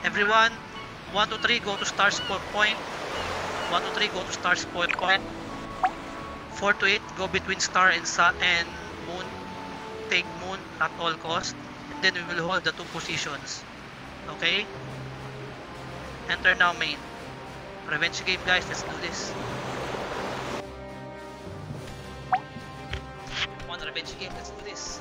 Everyone, 1 to 3, go to star spawn point. 1 to 3, go to star spawn point. 4 to 8, go between star and sun and moon. Take moon at all cost. And then we will hold the 2 positions. Okay? Enter now main. Revenge game, guys. Let's do this. One revenge game. Let's do this.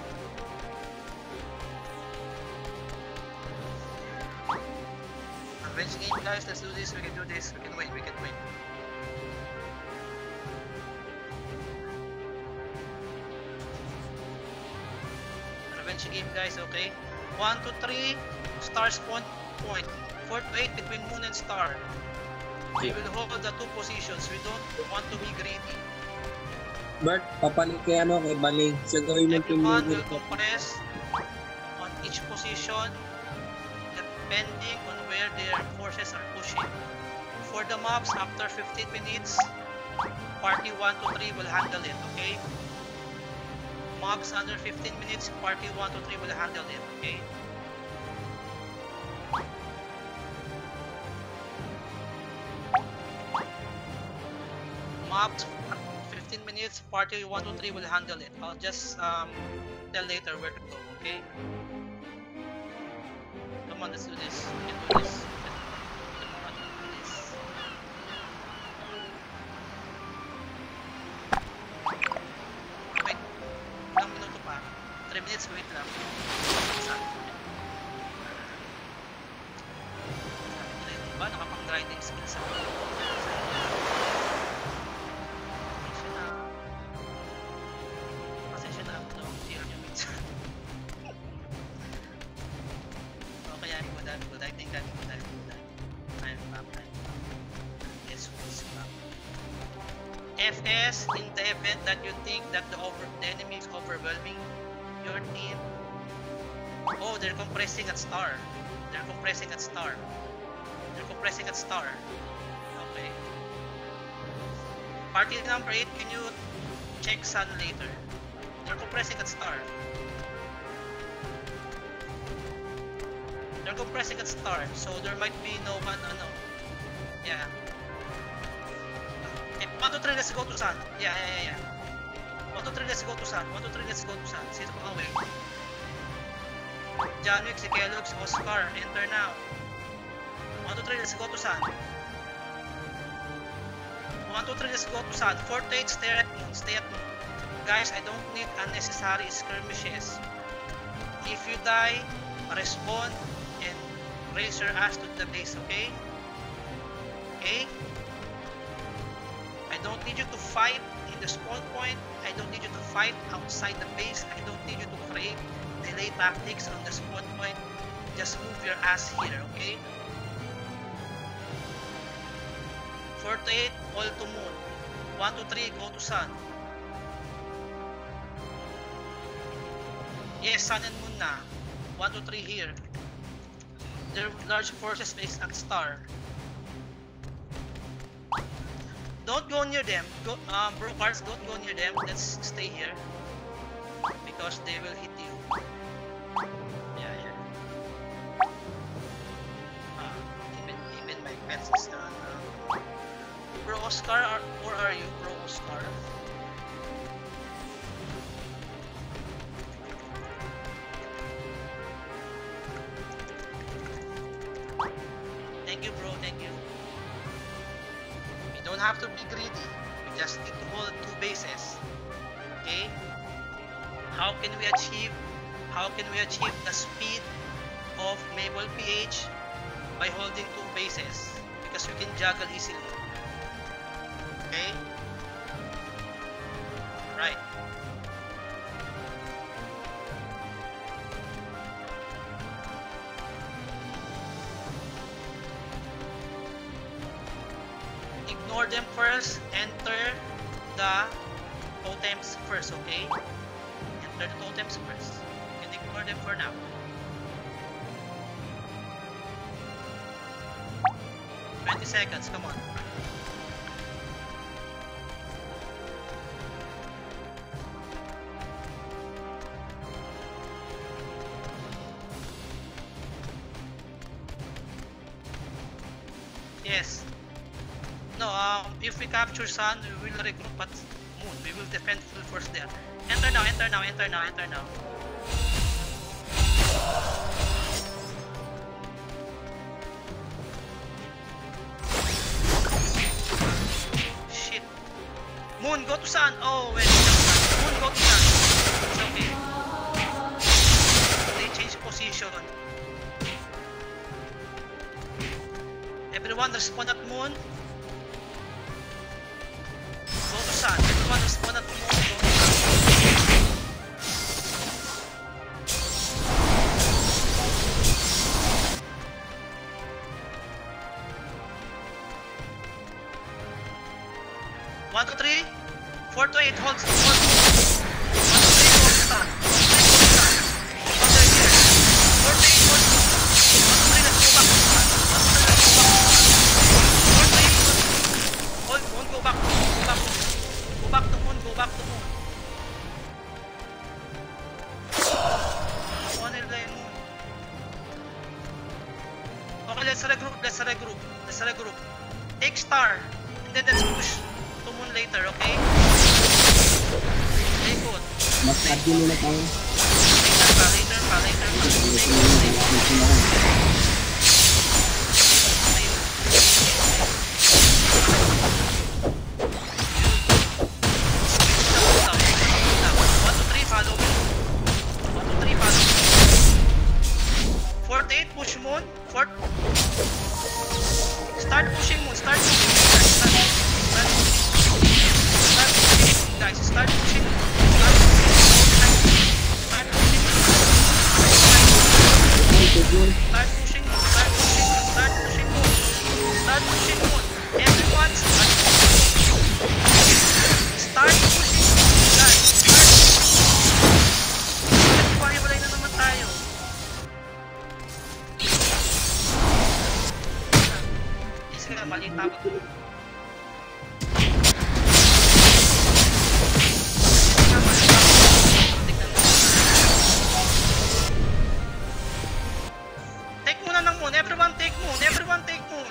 Revenge game, guys. Let's do this. We can do this. We can win. We can win. Revenge game, guys. Okay. 1 to 3. Star spawn point. 4 to 8 between moon and star. We will hold the 2 positions. We don't want to be greedy. Bert, papalit kay ano, kay Baling. So gawin mo Everyone will compress on each position depending on where their forces are pushing. For the mobs, after 15 minutes, party 1 to 3 will handle it, okay? Mobs under 15 minutes, party 1 to 3 will handle it, okay? Mobs 15 minutes, party 1 to 3 will handle it. I'll just tell later where to go, okay? Come on, let's do this. We can do this. Come on, let's do this. Wait, ilang minuto pa? 3 minutes, wait lang. Diba? Nakapang-grinding skills ako. FS, in the event that you think that the enemy is overwhelming your team. Oh, they're compressing at star. They're compressing at star. They're compressing at star. Okay. Party number 8, can you check sun later? They're compressing at star. They're compressing at star, so there might be no one, yeah. 1 to 3, let's go to sun. Yeah. 1 to 3, let's go to sun. 1 to 3, let's go to sun. Sino pa away? Janwick, si Kellogg, si Oscar, enter now. 1 to 3, let's go to sun. 1 to 3, let's go to sun. 4 to 8, stay at moon. Stay at moon. Guys, I don't need unnecessary skirmishes. If you die, respawn and raise your ass to the base, okay? Okay? I don't need you to fight in the spawn point. I don't need you to fight outside the base. I don't need you to create delay tactics on the spawn point. Just move your ass here, okay? 4 to 8, all to moon. 1 to 3, go to sun. Yes, sun and moon na. 1 to 3 here. Their large forces based at star. Don't go near them. Go, bro cards, don't go near them. Let's stay here because they will hit you. Yeah. Even my pets is done. Bro Oscar, where are you, bro Oscar? Thank you, bro. Thank you. Don't have to be greedy. We just need to hold 2 bases. Okay? How can we achieve the speed of Maple PH? By holding 2 bases. Because we can juggle easily. Okay? Right. Ignore them first, enter the totems first, okay? Enter the totems first. You can ignore them for now. 20 seconds, come on. Yes. No, if we capture Sun, we will regroup at Moon. We will defend full force there. Enter now, enter now, enter now, enter now. Shit. Moon, go to Sun. Oh, wait. Moon, go to Sun. It's okay. They change position. Everyone respond at Moon. Go to Sun. Everyone respond at Moon. Go to Sun. One, two, three. 4 to 8. Hold. 1, 2, 3. Go to Sun. 1, 2, 3. Go to here. 4 to 8. Hold. 1, 2, 3. Let's go back to Sun. 1, 2, 3. Let's go back to Sun. 4 to 8. Hold. Moon. Go back. Go back. Go back to Moon. Go back to Moon. One Moon. Okay, let's regroup. Let's regroup. Let's regroup. Take Star. And then let's push to Moon later, okay? Okay, good. Mas adyo muna tayo. Later pa, later pa, later pa. Take Moon. Push Moon. Start pushing Moon. Start pushing Moon, guys. Start pushing Moon, guys. Start pushing Moon. Start pushing Moon. Start pushing Moon. Start pushing Moon. Start pushing Moon. Start pushing Moon. Everyone start pushing Moon. Start pushing Moon, guys. Start pushing Moon. Pariwalay na naman tayo. Sige, mali tama. Take muna ng Moon. Everyone take Moon. Everyone take Moon.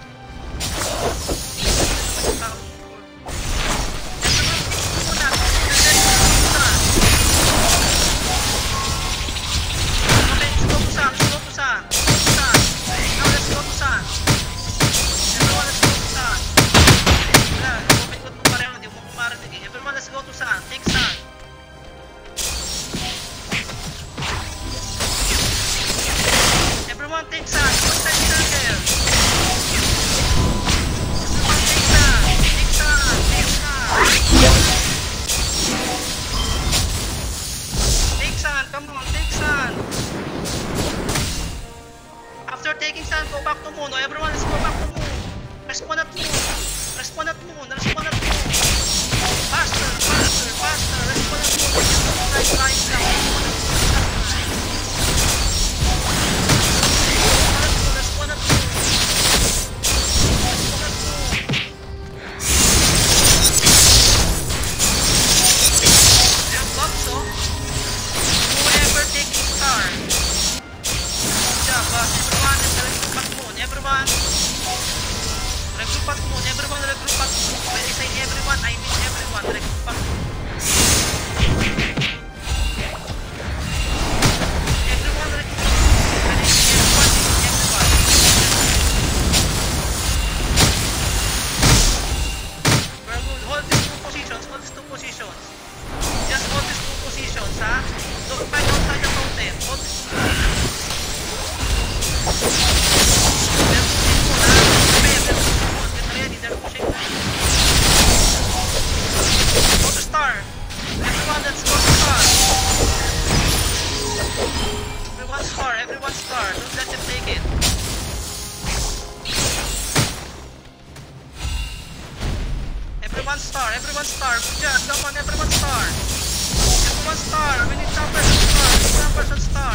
Everyone star. Just come on, everyone star. Everyone star. We need choppers and star. We need choppers and star.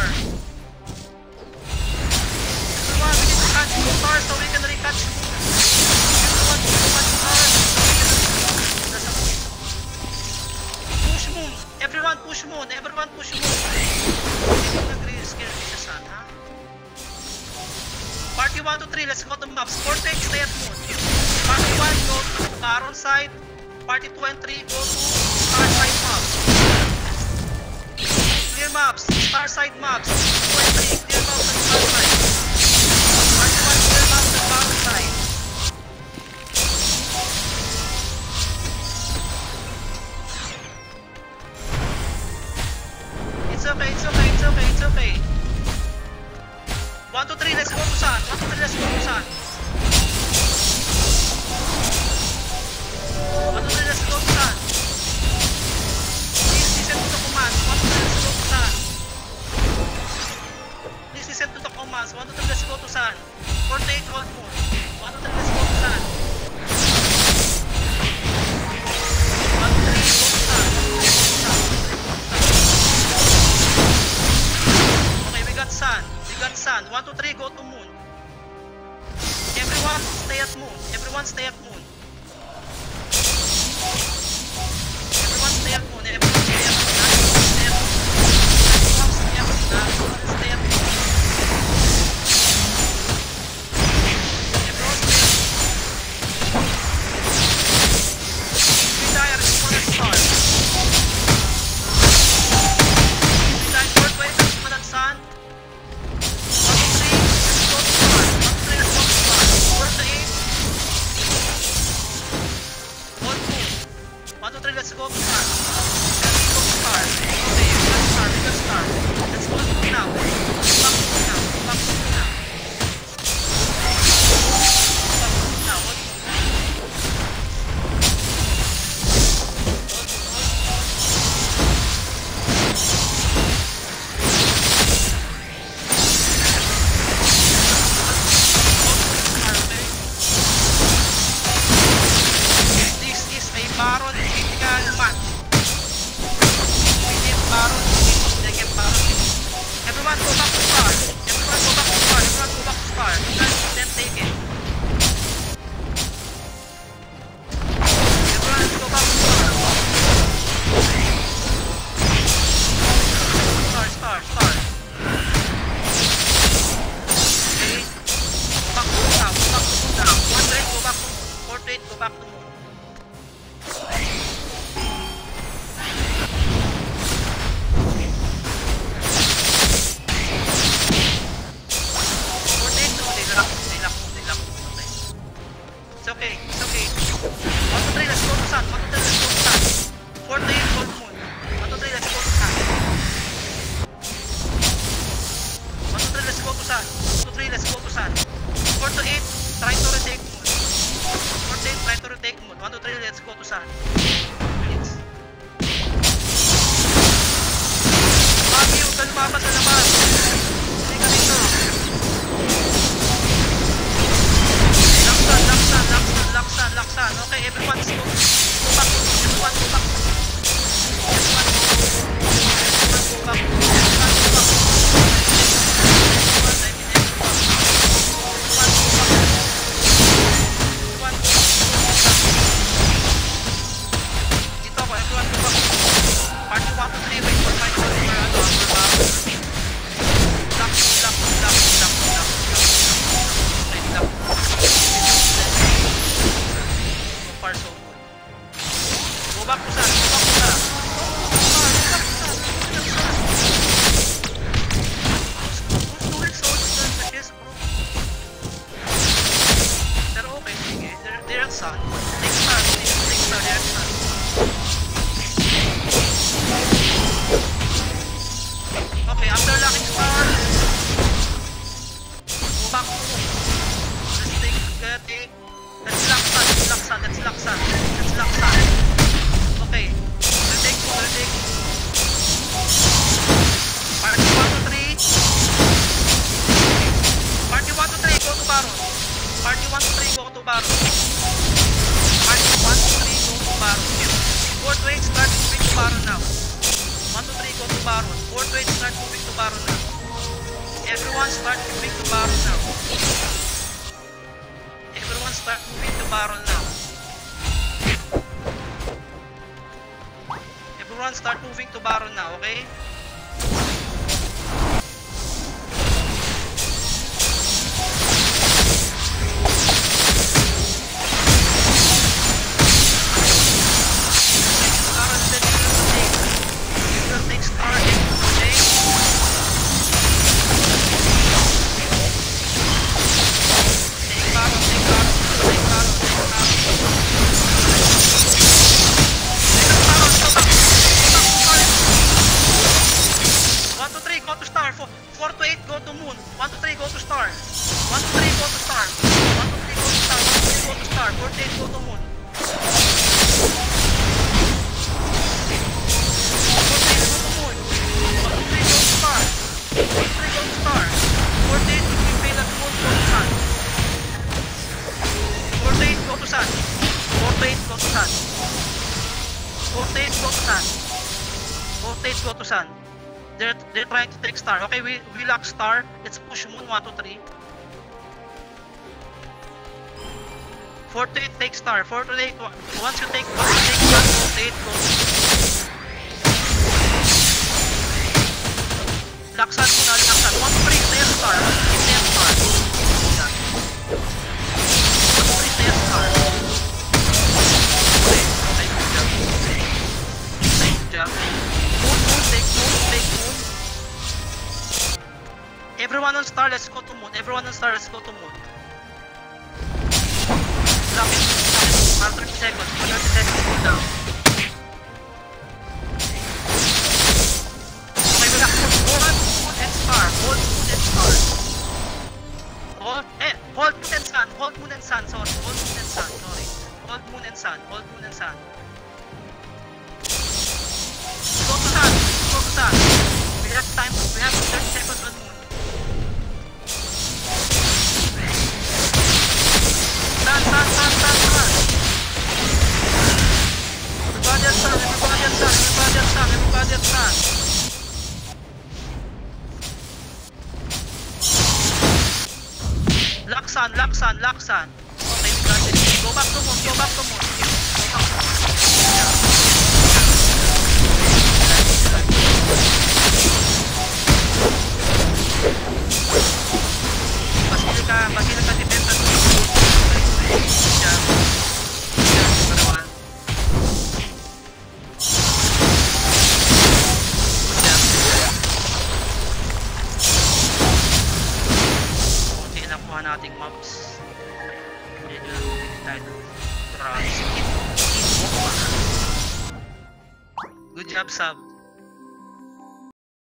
Everyone, we need to catch two stars so we can recatch. Everyone, we need to catch stars. Push Moon. Everyone push Moon. Everyone push Moon. We need to agree scare sa Sun, ha? Part Party 1 to 3, let's go to maps. 4 to 8, stay at moon. Party 1, go to Baron side. Party 2 and 3, go to Star side maps. Clear maps, Star side maps. 2 and 3, clear maps and Star side. Party 1, clear maps and Baron side. It's okay, it's okay, it's okay, it's okay. 1 to 3, let's go to Sun. 1 to 3, let's go to Sun. 1 to 3, let's go to Sun. Please listen to the commands. 1 to 3, let's go to Sun. Please listen to the commands. 1 to 3, let's go to Sun. 4 to 8, hold moon. 1 to 3, let's go to Sun. 1 to 3, go to Sun. Okay, we got Sun. We got Sun. 1 to 3, go to moon. Everyone stay at moon. Everyone stay at moon. Everyone stay at moon. Everyone stay at moon. Everyone stay at moon. Everyone stay at moon. Everyone stay at moon. Everyone stay at moon. We die at one star. We die 4 to 8 at moon at Sun. 1 to 3, let's go to Star. 1 to 3, let's go to Star. 4 to 8. Hold moon. 1 to 3, let's go to Sun. Let's go to Star. Okay, we got Star, we got Star. Let's go to moon now. Go back to moon now. Go back to moon now. Go back to moon now. Hold moon. This is a Baron critical match. We need Baron second Baron. Everyone go back to Star. Everyone go back to Star. Everyone go back to Star. You guys then take it. Everyone go back to Star. Star. Okay. Go back to moon now. Go back to moon now. 1 to 8, go back to moon. 4 to 8, go back to moon. 4 to 8, no, they lock. Okay. It's okay. 1 to 3, let's go to Sun. 1 to 3, let's go to Sun. 4 to 8, hold moon. 1 to 3, let's go to Sun. 1 to 3, let's go to Sun. 2 to 3, let's go to Sun. 4 to 8, try to retake moon. 4 to 8, try to retake moon. 1 to 3, let's go to Sun. Please. Mami, huwag ka lumabas sa labas. Hindi ka dito. Laksan. Okay, everyone go back. Everyone go back. Everyone go back. Dito ako, everyone go back. Party 1 to 3, wait for my call. Go back to Sun. Who's doing so like this, bro? Pero okay, sige. They're at Sun. Take Star, they're at Sun. Okay, after locking Star, go back to moon. Let's lock Sun. Okay, retake moon. Party 1 to 3. Party 1 to 3, go to Baron. Party 1 to 3, go to Baron. Party 1 to 3, go to Baron. 4 to 8, start moving to Baron now. 1 to 3, go to Baron. 4 to 8, start moving to Baron now. Everyone start moving to Baron now. Everyone start moving to Baron now. Everyone start moving to Baron now, okay? 48, go to moon. 48, if you fail at moon, go to sun. 48, go to sun. 48, go to sun. 48, go to sun. 48, go to sun. They're trying to take star. Okay, we lock star. Let's push moon 1, 2, 3. 48, take star. 48, once you take 1, 48, go. Laksan muna, laksan. 1, 2, 3, stay star. Stay star. Yan. 1, 2, 3, stay star. Okay, take job. Take job. Moon, take moon. Everyone on star, let's go to moon. Everyone on star, let's go to moon. Lock it. 30 seconds. 30 seconds, go down. Okay, we lock moon and star. Hold moon and star. Hold moon and sun. Hold moon and sun, sorry. Hold moon and sun, sorry. Hold moon and sun. Hold moon and sun. Go to sun. Go to sun. We have time. We have 30 seconds on moon. Sun. Everybody at sun. Lock sun. Okay, we got it. Go back to moon. Basilica defense. Nating maps. Good job, Sab.